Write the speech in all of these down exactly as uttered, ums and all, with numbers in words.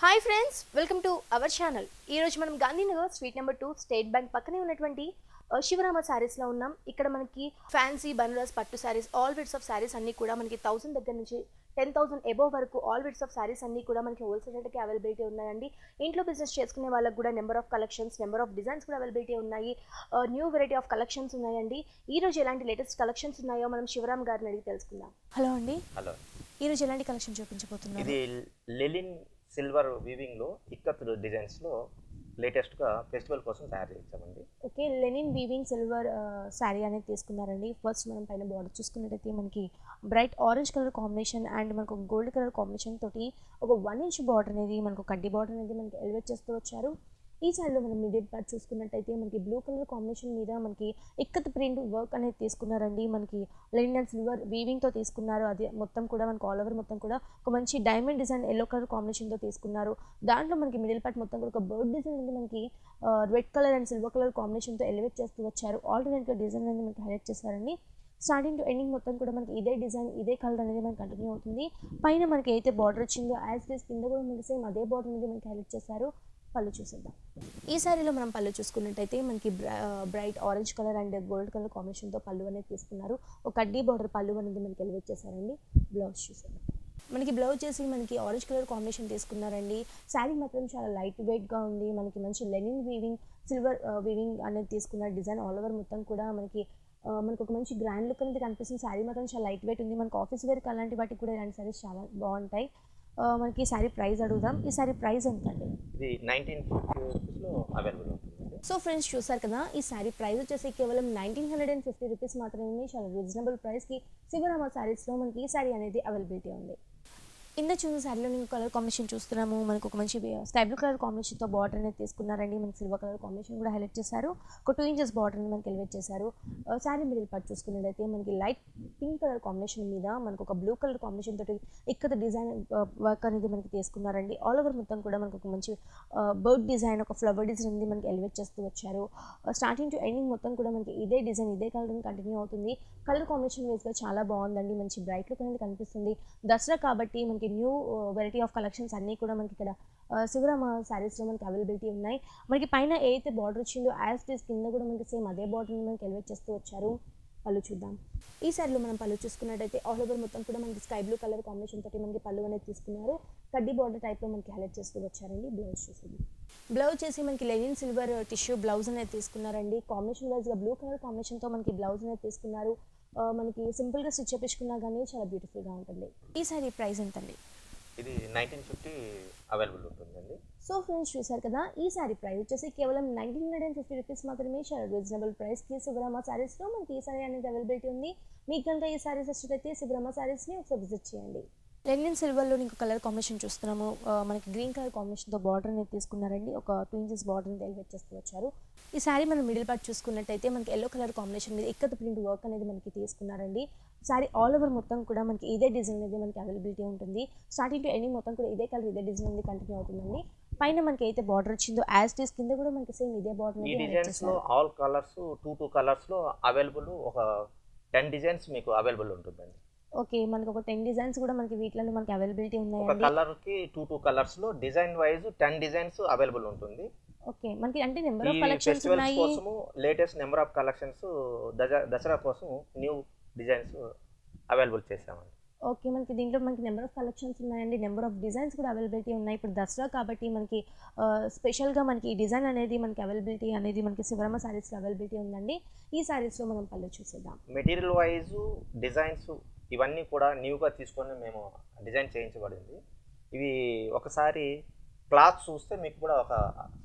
Hi friends, welcome to our channel. ఈరోజు మనం Gandhinagar street number two State Bank పక్కనే ఉన్నటువంటి శివరామ శారీస్లో ఉన్నాం. ఇక్కడ మనకి ఫ్యాన్సీ బనారస్ పట్టు శారీస్, ఆల్ విడ్స్ ఆఫ్ శారీస్ అన్నీ కూడా మనకి థౌసండ్ దగ్గర నుంచి టెన్ థౌసండ్ ఎబోవ్ వరకు ఆల్ విడ్స్ ఆఫ్ శారీస్ అన్నీ కూడా మనకి హోల్సేల్ రేట్కి అవైలబిలిటీ ఉన్నాయండి. ఇంట్లో బిజినెస్ చేసుకునే వాళ్ళకి కూడా number of collections, number of designs కూడా అవైలబిలిటీ ఉన్నాయి. న్యూ వెరైటీ ఆఫ్ కలెక్షన్స్ ఉన్నాయండి. ఈ రోజు ఎలాంటి లేటెస్ట్ కలెక్షన్స్ ఉన్నాయో మనం శివరామ్ గారిని అడిగి తెలుసుకుందాం. హలో అండి. హలో. ఈరోజు ఎలాంటి కలెక్షన్ చూపించబోతున్నారు? ఇది లెలిన్ సిల్వర్ వీవింగ్ లో ఇక్కత్ డిజైన్స్ లో లేటెస్ట్ గా ఫెస్టివల్ కోసం తయారు చేయించామండి. Okay, linen weaving silver saree అనేది తీసుకున్నారండి. ఫస్ట్ మనం పైన బార్డర్ చూసుకున్నట్టయితే మనకి bright orange colour combination and మనకు గోల్డ్ కలర్ కాంబినేషన్ తోటి ఒక వన్ ఇంచ్ బార్డర్ అనేది మనకు కడ్డీ బార్డర్ అనేది మనకి ఎలివేట్ చేస్తూ వచ్చారు. ఈ శారీలో మనం మిడిల్ పార్ట్ చూసుకున్నట్టయితే మనకి బ్లూ కలర్ కాంబినేషన్ మీద మనకి ఇక్కత్ ప్రింట్ వర్క్ అనేది తీసుకున్నారండి. మనకి లెనిన్ అండ్ సిల్వర్ వీవింగ్తో తీసుకున్నారు. అది మొత్తం కూడా మనకు ఆల్ ఓవర్ మొత్తం కూడా ఒక మంచి డైమండ్ డిజైన్ ఎల్లో కలర్ కాంబినేషన్తో తీసుకున్నారు. దాంట్లో మనకి మిడిల్ పార్ట్ మొత్తం కూడా ఒక బర్డ్ డిజైన్ అనేది మనకి red colour and silver colour కాంబినేషన్తో ఎలివేట్ చేస్తూ వచ్చారు. ఆల్టర్నేట్గా డిజైన్ అనేది మనకి హైలైట్ చేశారండి. స్టార్టింగ్ టు ఎండింగ్ మొత్తం కూడా మనకి ఇదే డిజైన్, ఇదే కలర్ అనేది మనకి కంటిన్యూ అవుతుంది. పైన మనకి అయితే బార్డర్ వచ్చిందో యాజ్ డీస్ కింద కూడా మనకి సేమ్ అదే బార్డర్ అనేది మనకి హైలైట్ చేశారు. పళ్ళు చూసేద్దాం. ఈ శారీలో మనం పళ్ళు చూసుకున్నట్టయితే మనకి bright orange colour and gold colour కాంబినేషన్తో పళ్ళు అనేది తీసుకున్నారు. ఒక కడ్డీ బార్డర్ పళ్ళు అనేది మనకి ఎలివేట్ చేశారండి. బ్లౌజ్ చూసేద్దాం. మనకి బ్లౌజ్ చేసి మనకి ఆరెంజ్ కలర్ కాంబినేషన్ తీసుకున్నారండి. శారీ మాత్రం చాలా లైట్ వెయిట్గా ఉంది. మనకి మంచి లెనిన్ వీవింగ్, సిల్వర్ వీవింగ్ అనేది తీసుకున్న డిజైన్ ఆల్ ఓవర్ మొత్తం కూడా మనకి మనకు ఒక మంచి గ్రాండ్ లుక్ అనేది కనిపిస్తుంది. శారీ మాత్రం చాలా లైట్ వెయిట్ ఉంది. మనకు ఆఫీస్ వేర్కి అలాంటి వాటికి కూడా ఇలాంటి శారీస్ చాలా బాగుంటాయి. మనకి ఈ శారీ ప్రైస్ అడుగుదాం. ఈ శారీ ప్రైస్ ఎంత అండి? ఇది నైన్టీన్ ఫిఫ్టీ రూపీస్లో అవైలబుల్ ఉంటుంది. సో ఫ్రెండ్స్, చూసారు కదా, ఈ శారీ ప్రైస్ వచ్చేసి కేవలం nineteen hundred and fifty rupees మాత్రమే. చాలా రీజనబుల్ ప్రైస్కి శివరామ శారీస్లో మనకి ఈ శారీ అనేది అవైలబిలిటీ ఉంది. ఇంద చూసిన శారీలో నేను కలర్ కాంబినేషన్ చూస్తున్నాము. మనకు ఒక మంచి స్కై బ్లూ కలర్ కాంబినేషన్తో బార్డర్ అనేది తీసుకున్నారండి. మనకి సిల్వర్ కలర్ కాంబినేషన్ కూడా హైలైట్ చేశారు. ఒక టూ ఇంచెస్ బార్డర్ అనేది మనకి ఎలివేట్ చేశారు. శారీ మిడిల్ పార్ట్ చూసుకున్నట్టయితే మనకి లైట్ పింక్ కలర్ కాంబినేషన్ మీద మనకు ఒక బ్లూ కలర్ కాంబినేషన్ తోటి ఇక్కడ డిజైన్ వర్క్ అనేది మనకి తీసుకున్నారండి. ఆల్ ఓవర్ మొత్తం కూడా మనకు ఒక మంచి బర్డ్ డిజైన్, ఒక ఫ్లవర్ డిజైన్ అనేది మనకి ఎలివేట్ చేస్తూ వచ్చారు. స్టార్టింగ్ టు ఎండింగ్ మొత్తం కూడా మనకి ఇదే డిజైన్, ఇదే కలర్ కంటిన్యూ అవుతుంది. కలర్ కాంబినేషన్ వేస్గా చాలా బాగుందండి. మంచి బ్రైట్ లుక్ అనేది కనిపిస్తుంది. దసరా కాబట్టి మనకి న్యూ వెరైటీ ఆఫ్ కలెక్షన్స్ అన్నీ కూడా మనకి ఇక్కడ శివరామ శారీస్లో మనకి అవైలబిలిటీ ఉన్నాయి. మనకి పైన ఏదైతే బార్డర్ వచ్చిందో యాజ్ డీస్ కింద కూడా మనకి సేమ్ అదే బార్డర్ని మనకి ఎలివేట్ చేస్తూ వచ్చారు. పళ్ళు చూద్దాం. ఈ శారీలో మనం పళ్ళు చూసుకున్నట్టయితే ఆల్ ఓవర్ మొత్తం కూడా మనకి స్కై బ్లూ కలర్ కాంబినేషన్ తోటి మనకి పళ్ళు అనేది తీసుకున్నారు. కడ్డీ బార్డర్ టైప్లో మనకి హైలైట్ చేస్తూ వచ్చారండి. బ్లౌజ్ చూసింది. బ్లౌజ్ చేసి మనకి లెనిన్ సిల్వర్ టిష్యూ బ్లౌజ్ అనేది తీసుకున్నారండి. కాంబినేషన్ వైజ్గా బ్లూ కలర్ కాంబినేషన్తో మనకి బ్లౌజ్ అనేది తీసుకున్నారు. మనకి సింపుల్గా స్టిచ్ చేపించుకున్నా కానీ చాలా బ్యూటిఫుల్గా ఉంటుంది. ఈ శారీ ప్రైస్ ఎంత అండి? ఇది నైన్టీన్ ఫిఫ్టీ అవైలబుల్ ఉంటుందండి. సో ఫ్రెండ్స్, చూసారు కదా, ఈ శారీ ప్రైస్ వచ్చేసి కేవలం nineteen hundred and fifty rupees మాత్రమే. చాలా రీజనబుల్ ప్రైస్కి శివరామ శారీస్లో మనకి ఈ శారీ అనేది అవైలబిలిటీ ఉంది. మీకు కనుక ఈ శారీస్ ఇష్టమైతే శివరామ శారీస్ని ఒకసారి విజిట్ చేయండి. లెనిన్ సిల్వర్లో ఇంకో కలర్ కాంబినేషన్ చూస్తున్నాము. మనకి గ్రీన్ కలర్ కాంబినేషన్తో బార్డర్ అనేది తీసుకున్నారండి. ఒక టూ ఇంచెస్ బార్డర్ అనేది ఎలివేట్ చేస్తూ వచ్చారు. ఈ శారీ మనం మిడిల్ పార్ట్ చూసుకున్నట్టయితే మనకి ఎల్లో కలర్ కాంబినేషన్ మీద ఇక్కత్ ప్రింట్ వర్క్ అనేది మనకి తీసుకున్నారండి. శారీ ఆల్ ఓవర్ మొత్తం కూడా మనకి ఇదే డిజైన్ అనేది మనకి అవైలబిలిటీ ఉంటుంది. స్టార్టింగ్ టు ఎండింగ్ మొత్తం కూడా ఇదే కలర్, ఇదే డిజైన్ అనేది కంటిన్యూ అవుతుందండి. పైన మనకి అయితే బార్డర్ వచ్చిందో యాజ్ డీస్ కింద కూడా మనకి సేమ్ ఇదే బార్డర్. ఈ డిజైన్స్ లో all colours two two colours లో అవైలబుల్, ఒక టెన్ డిజైన్స్ మీకు అవైలబుల్ ఉంటుందండి. ఓకే, మనకి ఒక టెన్ డిజైన్స్ కూడా మనకి వీటిలో మనకి అవైలబిలిటీ ఉన్నాయి. ఒక కలర్ కి టూ టూ కలర్స్ లో design wise ten designs available ఉంటుంది. ఓకే, మనకి అంటే నెంబర్ ఆఫ్ కలెక్షన్స్ ఉన్నాయి. కోసము latest number of collections Dasara కోసం న్యూ డిజైన్స్ అవైలబుల్ చేసామండి. ఓకే, మనకి దీంట్లో మనకి నెంబర్ ఆఫ్ కలెక్షన్స్ ఉన్నాయండి. నెంబర్ ఆఫ్ డిజైన్స్ కూడా అవైలబిలిటీ ఉన్నాయి. ఇప్పుడు దసరా కాబట్టి మనకి స్పెషల్గా మనకి ఈ డిజైన్ అనేది మనకి అవైలబిలిటీ అనేది మనకి శివరామ శారీస్లో అవైలబిలిటీ ఉందండి. ఈ శారీస్లో మనం పళ్ళు చూసేద్దాం. మెటీరియల్ వైజ్ డిజైన్స్ ఇవన్నీ కూడా న్యూగా తీసుకొని మేము డిజైన్ చేయించబడింది. ఇవి ఒకసారి క్లాత్ చూస్తే మీకు కూడా ఒక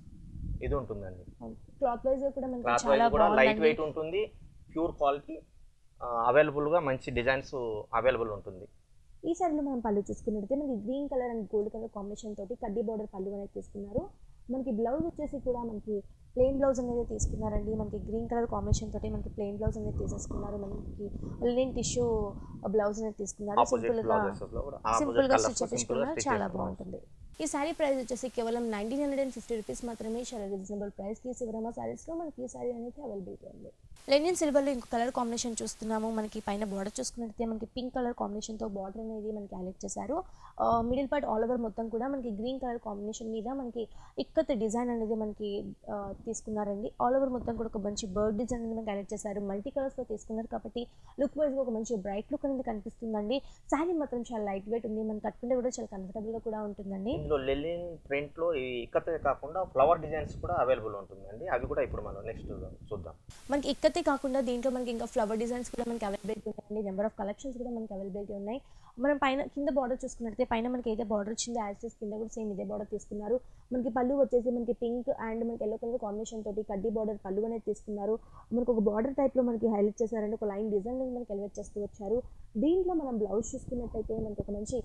ఇది ఉంటుందండి. క్లాత్ వైజ్ కూడా మనకి క్లాత్ చాలా వైజ్ కూడా లైట్ బాగుందండి. వెయిట్ ఉంటుంది. ప్యూర్ క్వాలిటీ అవైలబుల్గా మంచి డిజైన్స్ అవైలబుల్ ఉంటుంది. ఈ శారీలో మనం పళ్ళు చూసుకున్నట్టయితే మనకి green colour and gold colour combination తోటి కడ్డీ బార్డర్ పళ్ళు అనేది తీసుకున్నారు. మనకి బ్లౌజ్ వచ్చేసి కూడా మనకి ప్లెయిన్ బ్లౌజ్ అనేది తీసుకున్నారండి. మనకి గ్రీన్ కలర్ కాంబినేషన్ తోటి మనకి ప్లెయిన్ బ్లౌజ్ అనేది తీసేసుకున్నారు. మనకి లెనిన్ టిష్యూ బ్లౌజ్ అనేది తీసుకున్నారు. సింపుల్గా సింపుల్గా స్టిచ్ చేపించుకున్నారు. చాలా బాగుంటుంది. ఈ శారీ ప్రైస్ వచ్చేసి కేవలం nineteen hundred and fifty rupees మాత్రమే. చాలా రీజనబుల్ ప్రైస్కి శివరామ శారీస్లో మనకి ఈ శారీ అనేది అవైలబిలిటీ ఉంది. లెనిన్ సిల్వర్లో ఇంకో కలర్ కాంబినేషన్ చూస్తున్నాము. మనకి పైన బార్డర్ చూసుకున్నట్లయితే మనకి పింక్ కలర్ కాంబినేషన్తో బార్డర్ అనేది మనకి హైలైట్ చేశారు. మిడిల్ పార్ట్ ఆల్ ఓవర్ మొత్తం కూడా మనకి గ్రీన్ కలర్ కాంబినేషన్ మీద మనకి ఇక్కత్ డిజైన్ అనేది మనకి తీసుకున్నారండి. ఆల్ ఓవర్ మొత్తం కూడా ఒక మంచి బర్డ్ డిజైన్ అనేది మనకి హైలైట్ చేశారు. మల్టీ కలర్స్లో తీసుకున్నారు కాబట్టి లుక్ వైజ్గా ఒక మంచి బ్రైట్ లుక్ అనేది కనిపిస్తుందండి. శారీ మాత్రం చాలా లైట్ వెయిట్ ఉంది. మనం కట్టుకుంటే కూడా చాలా కంఫర్టబుల్గా కూడా ఉంటుందండి. ఇందులో లెనిన్ ప్రింట్లో ఈ ఇక్కతే కాకుండా ఫ్లవర్ డిజైన్స్ కూడా అవైలబుల్ ఉంటుందండి. అవి కూడా ఇప్పుడు మనం నెక్స్ట్ చూద్దాం. మనకి ఇక్కతే కాకుండా దీంట్లో మనకి ఇంకా ఫ్లవర్ డిజైన్స్ కూడా మనకి అవైలబిలిటీ ఉన్నాయండి. నెంబర్ ఆఫ్ కలెక్షన్స్ కూడా మనకి అవైలబిలిటీ ఉన్నాయి. మనం పైన కింద బార్డర్ చూసుకున్నట్లయితే పైన మనకి అయితే బార్డర్ వచ్చిందో యాక్సెస్ కింద కూడా సేమ్ ఇదే బార్డర్ తీసుకున్నారు. మనకి పళ్ళు వచ్చేసి మనకి పింక్ అండ్ మనకి ఎల్లో కలర్ కాంబినేషన్ తోటి కడ్డీ బార్డర్ పళ్ళు అనేది తీసుకున్నారు. మనకు ఒక బార్డర్ టైప్లో మనకి హైలైట్ చేశారండి. ఒక లైన్ డిజైన్ అనేది మనకి ఎలివేట్ చేస్తూ వచ్చారు. దీంట్లో మనం బ్లౌజ్ చూసుకున్నట్లయితే మనకి ఒక మంచి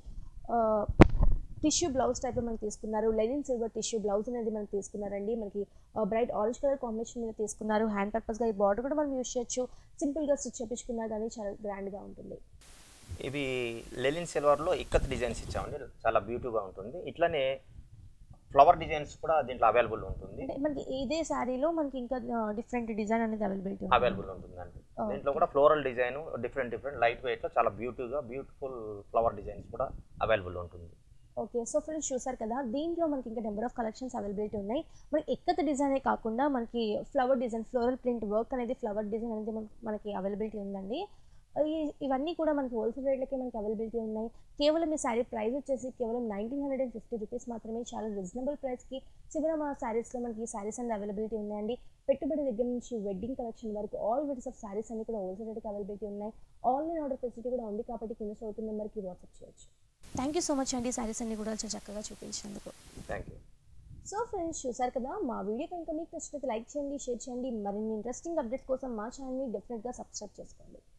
టిష్యూ బ్లౌజ్ టైప్లో మనకి తీసుకున్నారు. లెనిన్ సిల్వర్ టిష్యూ బ్లౌజ్ అనేది మనకి తీసుకున్నారండి. మనకి బ్రైట్ ఆరెంజ్ కలర్ కాంబినేషన్ మీద తీసుకున్నారు. హ్యాండ్ పర్పస్గా ఈ బార్డర్ కూడా మనం యూజ్ చేయొచ్చు. సింపుల్గా స్టిచ్ చేయించుకున్నా కానీ చాలా గ్రాండ్గా ఉంటుంది. ఇవి లెనిన్ సిల్వర్లో ఇక్కత్ డిజైన్స్ ఇచ్చామండి. చాలా బ్యూటిఫుల్గా ఉంటుంది. ఇట్లానే ఫ్లవర్ డిజైన్స్ కూడా దీంట్లో అవైలబుల్ ఉంటుంది. మనకి ఇదే శారీలో మనకి ఇంకా డిఫరెంట్ డిజైన్ అనేది అవైలబిలిటీ అవైలబుల్ ఉంటుందండి. దీంట్లో కూడా floral design different different light వెయిట్లో చాలా బ్యూటిఫుల్గా బ్యూటిఫుల్ ఫ్లవర్ డిజైన్స్ కూడా అవైలబుల్ ఉంటుంది. ఓకే, సో ఫ్రెండ్స్ చూసారు కదా, దీంట్లో మనకి ఇంకా నెంబర్ ఆఫ్ కలెక్షన్స్ అవైలబిలిటీ ఉన్నాయి. మనకి ఎక్కత డిజైనే కాకుండా మనకి flower design floral print work అనేది ఫ్లవర్ డిజైన్ అనేది మనకి అవైలబిలిటీ ఉందండి. ఇవన్నీ కూడా మనకి హోల్సేల్ రేట్లకే మనకి అవైలబిలిటీ ఉన్నాయి. కేవలం ఈ శారీ ప్రైస్ వచ్చేసి కేవలం nineteen hundred and fifty rupees మాత్రమే. చాలా రీజనబుల్ ప్రైస్కి శివరామ శారీస్లో మనకి ఈ శారీస్ అనేది అవైలబిలిటీ ఉన్నాయండి. పెట్టుబడి దగ్గర నుంచి వెడ్డింగ్ కలెక్షన్ వరకు ఆల్ వెరైటీస్ ఆఫ్ శారీస్ అన్ని కూడా హోల్సేల్ రేట్కి అవైలబిలిటీ ఉన్నాయి. ఆన్లైన్ ఆర్డర్ ఫెసిలిటీ కూడా ఉంది కాబట్టి కింద చదువుతున్న నెంబర్కి వాట్సాప్ చేయొచ్చు. థ్యాంక్ యూ సో మచ్ అండి, శారీస్ అన్ని కూడా చాలా చక్కగా చూపించినందుకు. Thank you. సో ఫ్రెండ్స్ చూసారు కదా, మా వీడియో కనుక మీకు నచ్చినట్లయితే లైక్ చేయండి, షేర్ చేయండి. మరిన్ని ఇంట్రెస్టింగ్ అప్డేట్స్ కోసం మా ఛానల్ని డెఫినెట్గా సబ్స్క్రైబ్ చేసుకోండి.